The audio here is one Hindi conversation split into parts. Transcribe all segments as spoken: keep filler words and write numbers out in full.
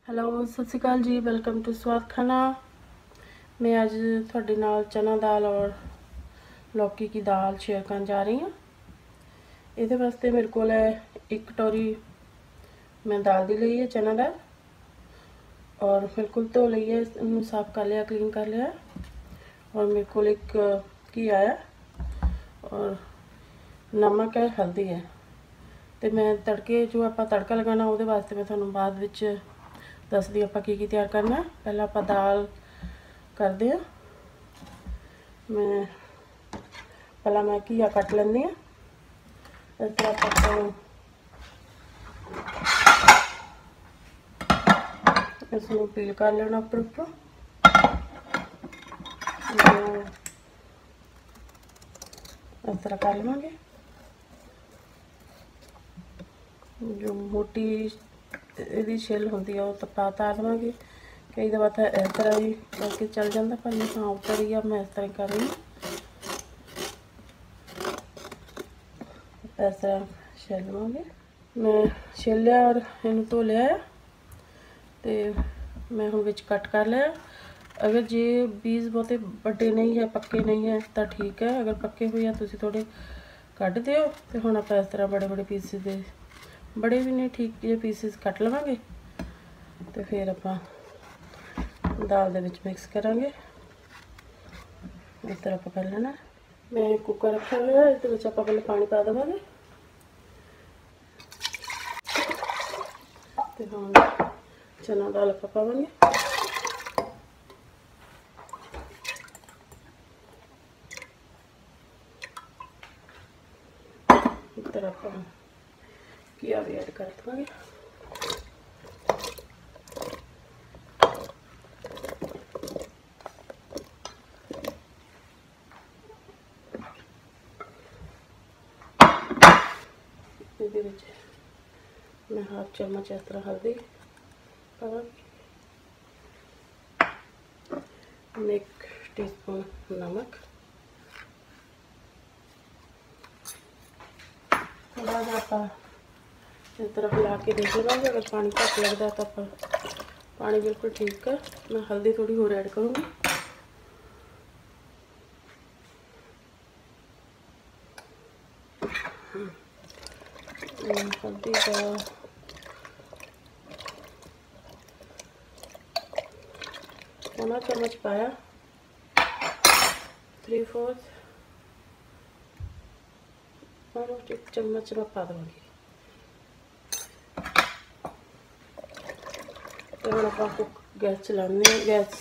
ਹੈਲੋ ਸਤਿ ਸ਼੍ਰੀ ਅਕਾਲ ਜੀ। ਵੈਲਕਮ ਟੂ ਸਵਾਦ ਖਾना। मैं आज थोड़े नाल चना दाल और लौकी की दाल शेयर करने जा रही हूँ। ये वास्ते मेरे को है एक कटोरी मैं दाल दी ली है, चना दाल, और बिल्कुल धो ली है, इन्हू साफ कर लिया, क्लीन कर लिया। और मेरे को एक घिया है और नमक है, हल्दी है। तो मैं तड़के जो आप तड़का लगाना वो वास्ते मैं थोड़ा बाद विच दसदी आप की की तैयार करना। पहले आप दाल करते हैं। मैं पहला मैं घिया कट लेंदी हाँ। इस तरह आप इसमें पील कर लेना उपर उपर। इस तरह कर लवेंगे। जो मोटी यदी छिल होंगी है वो पा तार देवेंगे। कई दफा तो इस तरह ही करके चल जाता, पर मैं हाँ उतर ही मैं इस तरह कर रही हूँ। इस तरह छिल लवेंगे। मैं छिल लिया और इन्हू धो लिया। तो मैं हम विच कट कर लिया। अगर जे बीज बहुते बड़े नहीं है, पक्के नहीं है तो ठीक है। अगर पक्के हुए हैं तो थोड़े कट दिओ। तो हुण आपां इस तरह बड़े बड़े पीसिस दे, बड़े भी नहीं ठीक जे पीसिस कट लवांगे। तो फिर आपां दाल दे विच मिक्स करांगे। इस तरह आप कर लेना। मैं कुकर रखा हुआ है, इस आप पहले पानी पा देवांगे। तो हम चना दाल आप पावांगे। इस तरह आप घिया भी ऐड कर देवांगे। मैं हाफ चम्मच इस तरह हल्दी पावांगी, एक टीस्पून नमक। थोड़ा जहा आप इस तरह हिला के देख लेंगे। अगर पानी घट लगता है तो आप पानी बिल्कुल ठीक है। मैं हल्दी थोड़ी होर ऐड करूँगी। हल्दी का पौना चम्मच पाया, थ्री फोर्थ ऑलमोस्ट एक चम्मच मैं पा दूँगी। तो हम आपको गैस चलाने हैं। गैस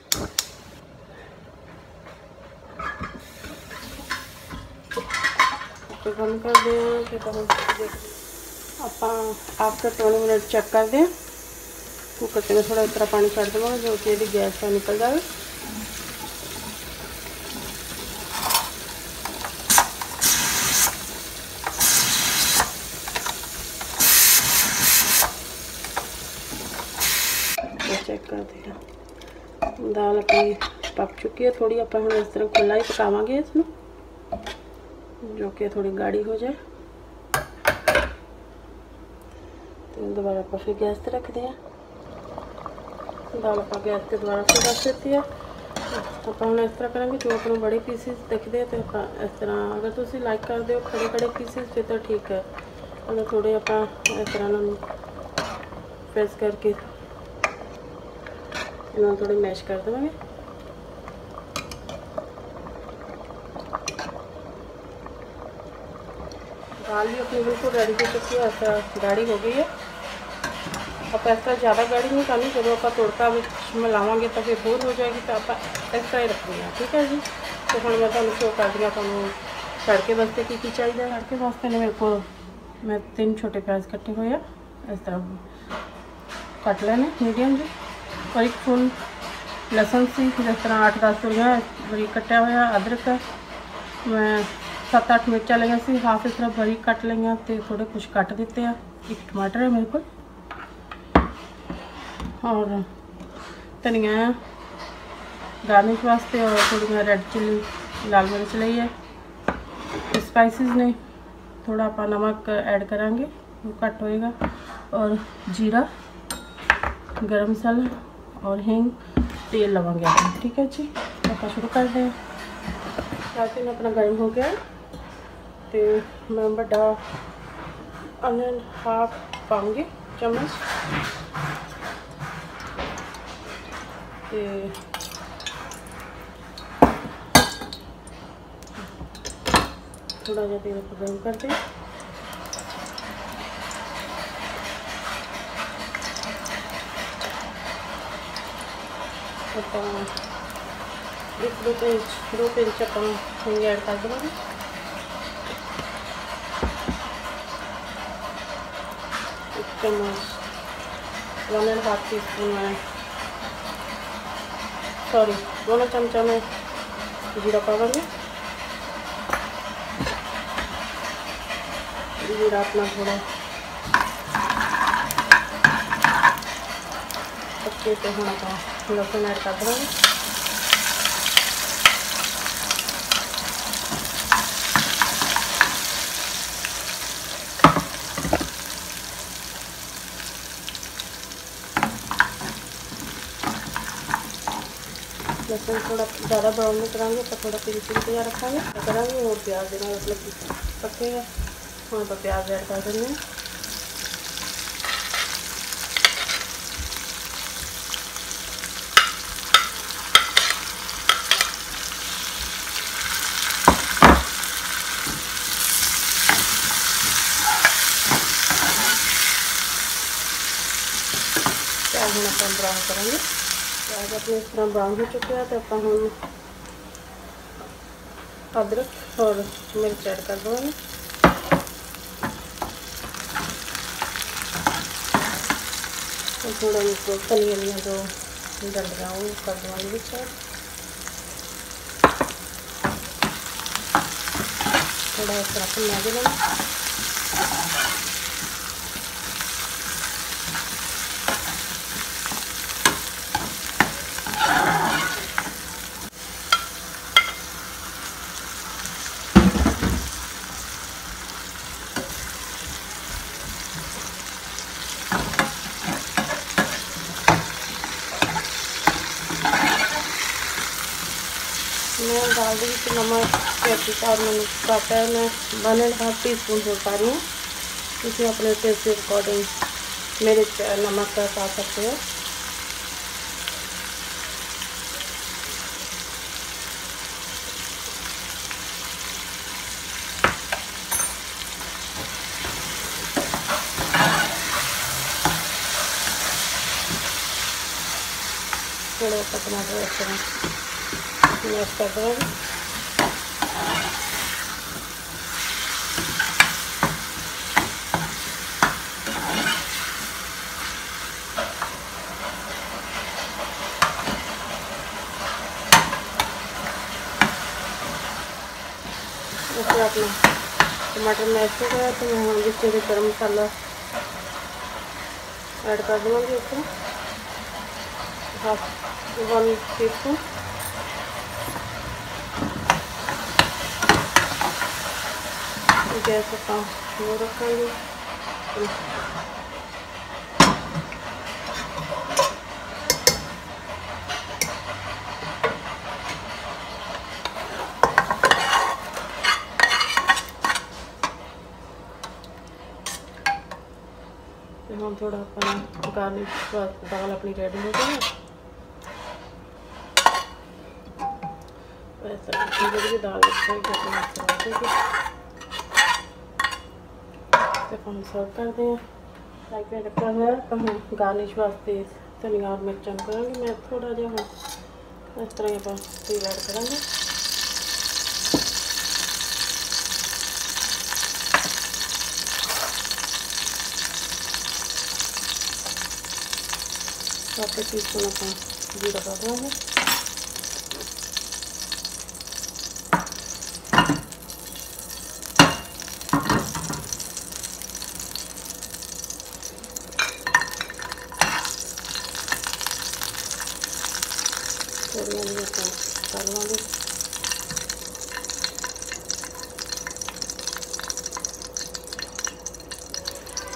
तो बंद कर दें। फिर हम आप आफ्टर ट्वेंटी मिनट चेक कर दें। कुकर से मैं थोड़ा इस तरह पानी छड़ देवांगा जो कि यदि गैस का निकल जाए। तो चेक कर दें दाल अपनी पक चुकी है। थोड़ी आप हम इस तरह खुला ही पकावांगे इसमें, जो कि थोड़ी गाढ़ी हो जाए। तो दोबारा आप फिर गैस पर रख दें। दाल आप गैस के दोबारा फिर रख देती है। आप हम इस तरह करेंगे जो अपने बड़े पीसिस दिखते हैं। तो इस तरह अगर तुम लाइक करते हो खड़े खड़े पीसिस फिर तो ठीक है। अगर थोड़े आप इस तरह प्रेस करके इन्होंने थोड़े मैश कर देंगे। दाल भी अपनी बिल्कुल रेडी हो चुकी है। ऐसा गाढ़ी हो गई है। आप ऐसा ज़्यादा गाढ़ी नहीं करनी। जब आप तड़का मिलावांगे तो फिर होर हो जाएगी। तो आप इस तरह ही रखनी है, ठीक है जी। तो हम मैं तुहानू शो कर दिया तुहानू तड़के वास्ते की की चाहिए। तड़के वास्ते ने मेरे को मैं तीन छोटे प्याज कट्टे हुए हैं, इस तरह कट लेने मीडियम जी। और एक फुल लसन सी जिस तरह आठ दस तुरियां बरीक कट्टिया हुआ। अदरक मैं सत्त अठ मिर्चा लिया सी, हाफ इस तरह बरीक कट लिया। तो थोड़े कुछ कट दिते हैं। एक टमाटर है मेरे को, और धनिया है गार्निश वास्ते, और थोड़ी मैं रेड चिली लाल मिर्च ली है। स्पाइसिस ने थोड़ा आप नमक ऐड करांगे, वो घट होएगा, और जीरा गरम मसाला और हींग तेल लवांगे। ठीक है जी, आप शुरू कर दें। पैन अपना गर्म हो गया तो मैं बड़ा अनियन हाफ पाऊँगी चम्मच ते थोड़ा जहा तेल गर्म कर दें। एक दो पिंच दो पिंच अपन हींग ऐड कर देंगे। एक चम्मच one and half teaspoon में सॉरी दोनों चमचा में जीरा पावांगे। जीरा अपना थोड़ा पक्के से होना था लहसुन ऐड कर देंगे। लहसुन थोड़ा ज़्यादा ब्राउन नहीं करांगे तो थोड़ा पिंक पिंक तैयार रखेंगे करांगे और प्याज देना मतलब पकेगा। हाँ तो प्याज ऐड कर देंगे। प्याज हम अपन ब्राउन करेंगे। प्याज अपने इस तरह ब्राउन हो चुके हैं तो अपन हम अदरक और मिर्च ऐड कर देंगे। तो थोड़ा इसको धनिया जो डंडियाँ वो कर देंगे बिच थोड़ा इस तरह भुना देना। मैं डाल दी नमक कैप्सिक और मैंने काटा है मैं one and half teaspoon हो पा रही हूँ। इसमें अपने टेस्ट के अकॉर्डिंग मेरे नमक का पा सकते हो। थोड़ा सा टमाटर इस तरह मैश कर देंगे। उसके अपना टमाटर मैश हो गया तो मैं जिससे भी गरम मसाला ऐड कर दूँगी। उसको half one teaspoon gas का वो रखेंगे। हम थोड़ा अपना गार्निश दाल अपनी रेडी हो गई है। वैसा भी दाल हम सर्व कर दें। फ्राई पैन रखा हुआ है तो हम गार्निश वास्ते धनिया और मिर्चा करेंगे। मैं थोड़ा जहा इस तरह आप तेल ऐड करेंगे। हाफ टी स्पून अपना जीरा पा देंगे। थोड़ी हम कर लेंगे।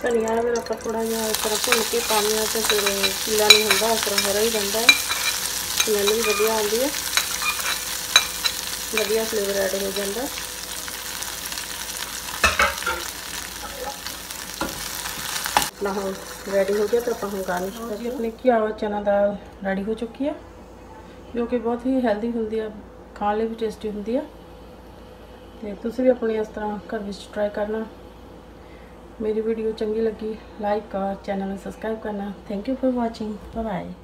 धनिया फिर आप थोड़ा जिहा इस तरह भुन के पाने तो फिर पीला नहीं होंदा, इस तरह हरा ही रहता है। स्मैल भी वधिया आती है, वधिया फ्लेवर ऐड हो जाता है। अपना हम रेडी हो गया तो आप हम गार्निश कर जी। अपनी घिया चना दाल रेडी हो चुकी है, जो कि बहुत ही हैल्दी होंगी है, खाने लिए भी टेस्टी होंगी है। तो तुसी भी अपनी इस तरह घर में ट्राई करना। मेरी वीडियो चंगी लगी लाइक और चैनल में सब्सक्राइब करना। Thank you for watching, bye bye.